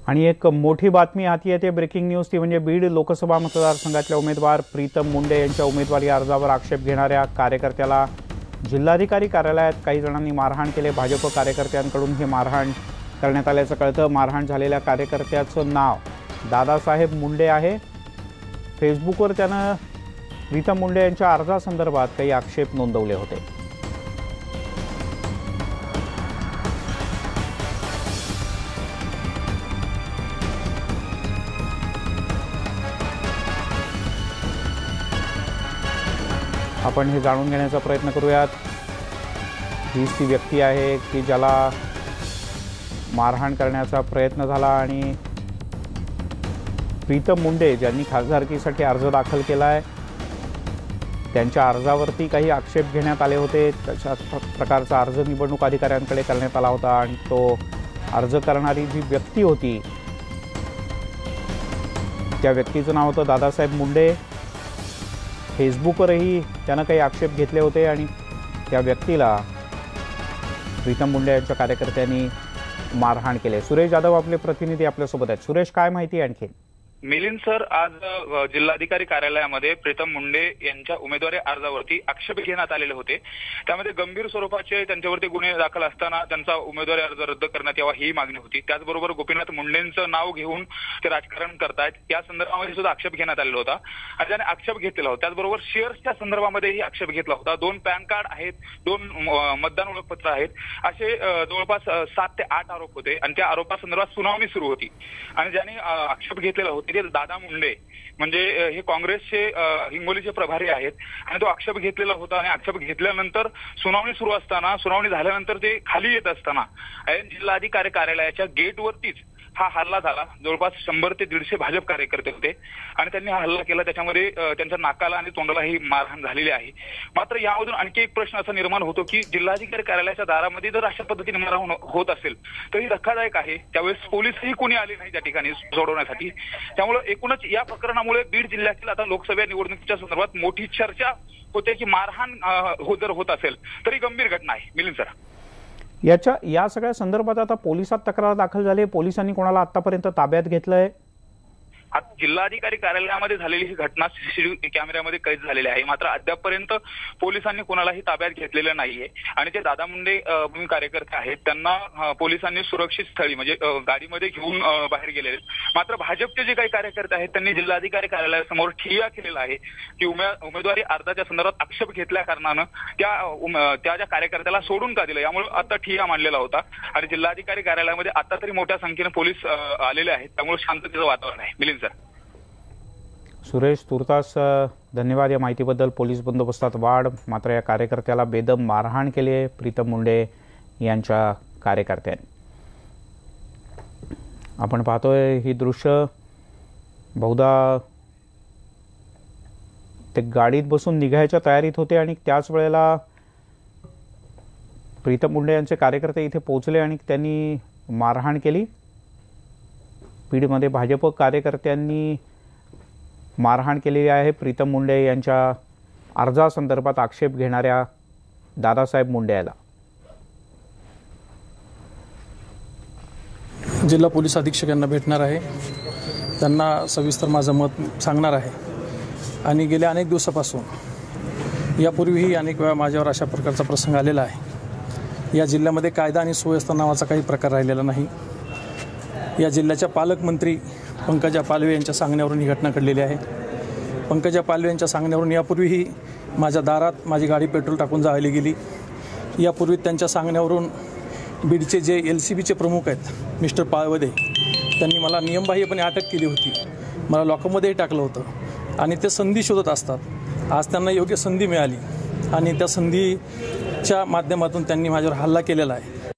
आणि एक मोठी बातमी हाती येते, ब्रेकिंग न्यूज ती म्हणजे बीड लोकसभा मतदारसंघातल्या उमेदवार प्रीतम मुंडे यांच्या उमेदवारी अर्जावर आक्षेप घेणाऱ्या कार्यकर्त्याला जिल्हाधिकारी कार्यालयात काही जणांनी मारहाण केले। भाजप कार्यकर्त्यांकडून हे मारहाण करण्यात आल्याचं कळतं। मारहाण झालेल्या कार्यकर्त्याचं नाव दादासाहेब मुंडे आहे। फेसबुकवर त्यानं प्रीतम मुंडे यांच्या अर्जासंदर्भात काही आक्षेप नोंदवले होते। आपण हे जाणून घेण्याचा प्रयत्न करूयात। हीच ती व्यक्ती आहे की ज्याला मारहाण करण्याचा प्रयत्न झाला आणि प्रीतम मुंडे ज्यांनी खासदारकीसाठी अर्ज दाखल केलाय त्यांच्या अर्जावरती काही आक्षेप घेण्यात आले होते। तशा प्रकारचा अर्ज निवडणूक अधिकाऱ्यांकडे करण्यात आला होता आणि तो अर्ज करणारी जी व्यक्ती होती त्या व्यक्तीचं नाव होतं दादासाहेब मुंडे। फेसबुकवरही त्यानं काही आक्षेप घेतले होते आणि त्या व्यक्तीला प्रीतम मुंडे यांच्या कार्यकर्त्यांनी मारहाण केले। सुरेश जाधव आपले प्रतिनिधी आपल्यासोबत आहेत। सुरेश, काय माहिती आणखी? मिलिंद सर, आज जिल्हाधिकारी कार्यालयामध्ये प्रीतम मुंडे यांच्या उमेदवारी अर्जावरती आक्षेप घेण्यात आलेले होते। त्यामध्ये गंभीर स्वरूपाचे त्यांच्यावरती गुन्हे दाखल असताना त्यांचा उमेदवारी अर्ज रद्द करण्यात यावा ही मागणी होती। त्याचबरोबर गोपीनाथ मुंडेंचं नाव घेऊन ते राजकारण करतायत या संदर्भामध्ये सुद्धा आक्षेप घेण्यात आलेला होता आणि त्याने आक्षेप घेतलेला होता। त्याचबरोबर शेअर्सच्या संदर्भामध्येही आक्षेप घेतला होता। 2 पॅन कार्ड आहेत, 2 मतदान ओळखपत्र आहेत, असे जवळपास 7 ते 8 आरोप होते आणि त्या आरोपासंदर्भात सुनावणी सुरू होती आणि ज्यांनी आक्षेप घेतलेला होता ते दादा मुंडे म्हणजे हे काँग्रेसचे हिंगोलीचे प्रभारी आहेत आणि तो आक्षेप घेतलेला होता आणि आक्षेप घेतल्यानंतर सुनावणी सुरू असताना, सुनावणी झाल्यानंतर ते खाली येत असताना जिल्हाधिकारी कार्यालयाच्या गेटवरतीच हा हल्ला झाला। जवळपास 100 ते 150 भाजप कार्यकर्ते होते आणि त्यांनी हा हल्ला केला। त्याच्यामध्ये त्यांच्या नाकाला आणि तोंडालाही मारहाण झालेली आहे। मात्र यामधून आणखी एक प्रश्न असा निर्माण होतो की जिल्हाधिकारी कार्यालयाच्या दारामध्ये जर अशा पद्धतीने मारहाण होत असेल तर ही धक्कादायक आहे। त्यावेळेस पोलिसही कोणी आले नाही त्या ठिकाणी सोडवण्यासाठी। त्यामुळे एकूणच या प्रकरणामुळे बीड जिल्ह्यातील आता लोकसभा निवडणुकीच्या संदर्भात मोठी चर्चा होते की मारहाण जर होत असेल तरी गंभीर घटना आहे। मिलिंद सर, या सगळ्या संदर्भात आता पोलिसात तक्रार दाखल झाली। पोलिसांनी कोणाला आतापर्यंत ताब्यात घेतलंय? जिल्हाधिकारी कार्यालयामध्ये झालेली ही घटना सीसीटीव्ही कॅमेऱ्यामध्ये कैद झालेली आहे। मात्र अद्यापपर्यंत पोलिसांनी कोणालाही ताब्यात घेतलेलं नाहीये आणि ते दादा मुंडे कार्यकर्ते आहेत त्यांना पोलिसांनी सुरक्षित स्थळी म्हणजे गाडीमध्ये घेऊन बाहेर गेलेले। मात्र भाजपचे जे काही कार्यकर्ते आहेत त्यांनी जिल्हाधिकारी कार्यालयासमोर ठिय्या केलेला आहे की उमेदवारी अर्जाच्या संदर्भात आक्षेप घेतल्या कारणानं त्या ज्या कार्यकर्त्याला सोडून का दिलं, यामुळे आता ठिय्या मांडलेला होता आणि जिल्हाधिकारी कार्यालयामध्ये आता तरी मोठ्या संख्येने पोलीस आलेले आहेत। त्यामुळे शांततेचं वातावरण आहे। मिलिंद सर, सुरेश, तुर्तास धन्यवाद या माहितीबद्दल। पोलीस बंदोबस्तात वाढ, मात्र या कार्यकर्त्याला बेदम मारहाण केली आहे प्रीतम मुंडे यांच्या कार्यकर्त्यांनी। आपण पाहतोय ही दृश्य, बहुधा ते गाडीत बसून निघायच्या तयारीत होते आणि त्याच वेळेला प्रीतम मुंडे यांचे कार्यकर्ते इथे पोहोचले आणि त्यांनी मारहाण केली। बीडमध्ये भाजप कार्यकर्त्यांनी मारहाण केलेली आहे प्रीतम मुंडे यांच्या अर्जासंदर्भात आक्षेप घेणाऱ्या दादासाहेब मुंडे याला। जिल्हा पोलीस अधीक्षक यांना भेटणार आहे, त्यांना सविस्तर माझं मत सांगणार आहे आणि गेल्या अनेक दिवसापासून यापूर्वीही अनेक वेळा माझ्यावर अशा प्रकारचा प्रसंग आलेला आहे। या जिल्ह्यामध्ये कायदा आणि सुव्यवस्था नावाचा काही प्रकार राहिलेला नाही। या जिल्ह्याच्या पालकमंत्री पंकजा पालवे यांच्या सांगण्यावरून ही घटना घडलेली आहे। पंकजा पालवे यांच्या सांगण्यावरून यापूर्वीही माझ्या दारात माझी गाडी पेट्रोल टाकून जाळली गेली। यापूर्वी त्यांच्या सांगण्यावरून बीडचे जे LCBचे प्रमुख आहेत मिस्टर पाळवदे त्यांनी मला नियमबाह्यपणे अटक केली होती, मला लॉकअपमध्येही टाकलं होतं आणि ते संधी शोधत असतात। आज त्यांना योग्य संधी मिळाली आणि त्या संधीच्या माध्यमातून त्यांनी माझ्यावर हल्ला केलेला आहे।